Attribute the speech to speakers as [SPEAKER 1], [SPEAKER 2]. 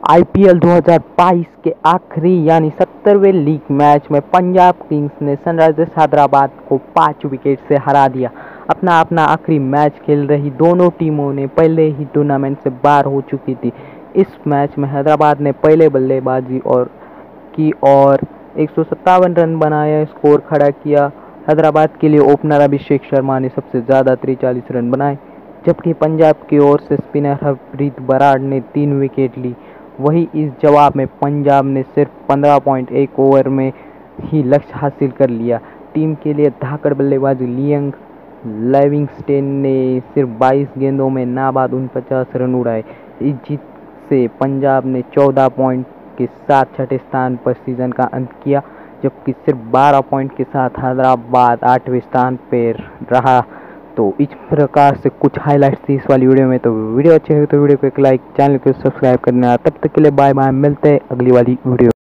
[SPEAKER 1] IPL 2022 के आखिरी यानी 70वें लीग मैच में पंजाब किंग्स ने सनराइजर्स हैदराबाद को 5 विकेट से हरा दिया। अपना आखिरी मैच खेल रही दोनों टीमों ने पहले ही टूर्नामेंट से बाहर हो चुकी थी। इस मैच में हैदराबाद ने पहले बल्लेबाजी और 157 रन बनाए, स्कोर खड़ा किया। हैदराबाद के लिए ओपनर अभिषेक शर्मा ने सबसे ज़्यादा 43 रन बनाए, जबकि पंजाब की ओर से स्पिनर हरप्रीत बराड़ ने 3 विकेट ली। वहीं इस जवाब में पंजाब ने सिर्फ 15.1 ओवर में ही लक्ष्य हासिल कर लिया। टीम के लिए धाकड़ बल्लेबाज लियंग लिविंगस्टन ने सिर्फ 22 गेंदों में नाबाद 49 रन उड़ाए। इस जीत से पंजाब ने 14 पॉइंट के साथ छठे स्थान पर सीजन का अंत किया, जबकि सिर्फ 12 पॉइंट के साथ हैदराबाद 8वें स्थान पर रहा। तो इस प्रकार से कुछ हाइलाइट्स थी इस वाली वीडियो में। तो वीडियो अच्छी है तो वीडियो को एक लाइक, चैनल को सब्सक्राइब करना। तब तक के लिए बाय बाय, मिलते हैं अगली वाली वीडियो।